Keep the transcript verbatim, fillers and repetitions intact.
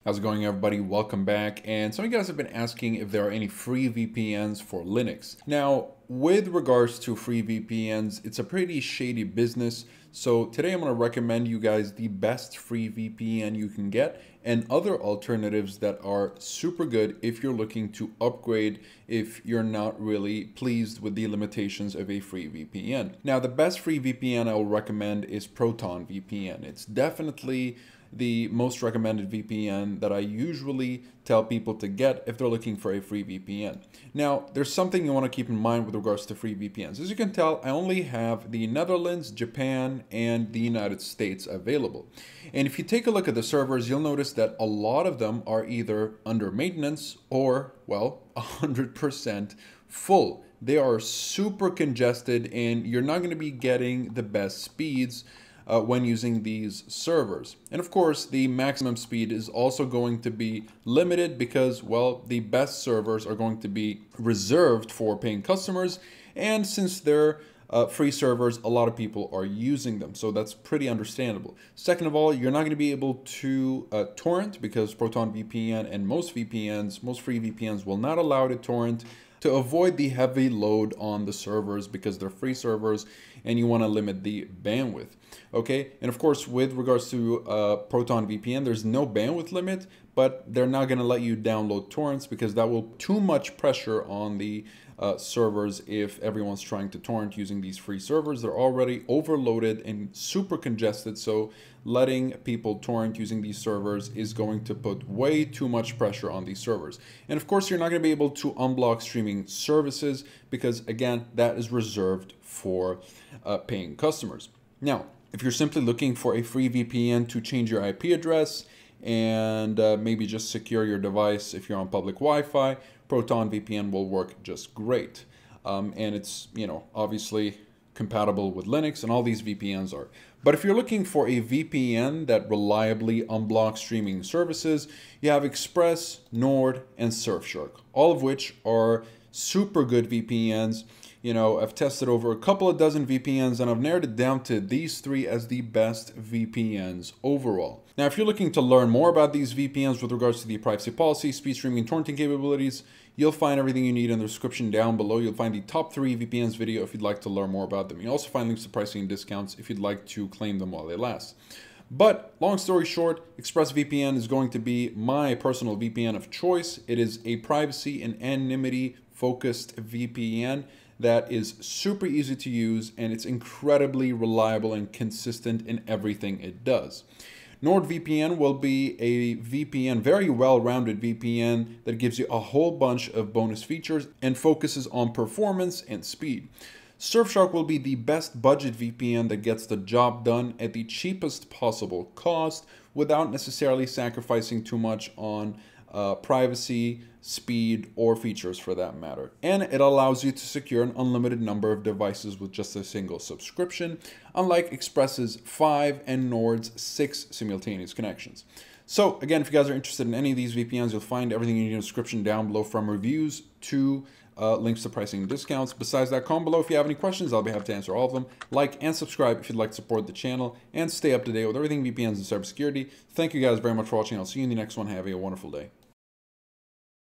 How's it going, everybody? Welcome back. And some of you guys have been asking if there are any free V P Ns for Linux. Now, with regards to free V P Ns, it's a pretty shady business. So today I'm going to recommend you guys the best free V P N you can get and other alternatives that are super good if you're looking to upgrade if you're not really pleased with the limitations of a free V P N. Now, the best free V P N I will recommend is Proton V P N. It's definitely the most recommended V P N that I usually tell people to get if they're looking for a free V P N. Now, there's something you want to keep in mind with regards to free V P Ns. As you can tell, I only have the Netherlands, Japan, and the United States available. And if you take a look at the servers, you'll notice that a lot of them are either under maintenance or, well, one hundred percent full. They are super congested and you're not going to be getting the best speeds Uh, when using these servers. And of course, the maximum speed is also going to be limited because, well, the best servers are going to be reserved for paying customers. And since they're uh, free servers, a lot of people are using them. So that's pretty understandable. Second of all, you're not going to be able to uh, torrent because Proton V P N and most V P Ns, most free V P Ns will not allow to torrent, to avoid the heavy load on the servers because they're free servers and you want to limit the bandwidth. Okay, and of course, with regards to uh, Proton V P N, there's no bandwidth limit, but they're not going to let you download torrents because that will too much pressure on the uh, servers if everyone's trying to torrent using these free servers. They're already overloaded and super congested, so letting people torrent using these servers is going to put way too much pressure on these servers. And of course, you're not going to be able to unblock streaming services because, again, that is reserved for uh, paying customers. Now, if you're simply looking for a free V P N to change your I P address and uh, maybe just secure your device if you're on public Wi-Fi, Proton V P N will work just great. Um, and it's, you know, obviously compatible with Linux, and all these V P Ns are. But if you're looking for a V P N that reliably unblocks streaming services, you have Express, Nord, and Surfshark, all of which are super good V P Ns. You know, I've tested over a couple of dozen V P Ns and I've narrowed it down to these three as the best V P Ns overall. Now, if you're looking to learn more about these V P Ns with regards to the privacy policy, speed streaming, and torrenting capabilities, you'll find everything you need in the description down below. You'll find the top three V P Ns video if you'd like to learn more about them. You'll also find links to pricing and discounts if you'd like to claim them while they last. But long story short, ExpressVPN is going to be my personal V P N of choice. It is a privacy and anonymity focused V P N that is super easy to use, and it's incredibly reliable and consistent in everything it does. NordVPN will be a V P N, very well-rounded V P N that gives you a whole bunch of bonus features and focuses on performance and speed. Surfshark will be the best budget V P N that gets the job done at the cheapest possible cost without necessarily sacrificing too much on uh, privacy, speed, or features for that matter. And it allows you to secure an unlimited number of devices with just a single subscription, unlike Express's five and Nord's six simultaneous connections. So again, if you guys are interested in any of these V P Ns, you'll find everything you need in the description down below, from reviews to uh, links to pricing and discounts. Besides that, comment below if you have any questions. I'll be happy to answer all of them. Like and subscribe if you'd like to support the channel and stay up to date with everything V P Ns and cybersecurity. Thank you guys very much for watching. I'll see you in the next one. Have a wonderful day.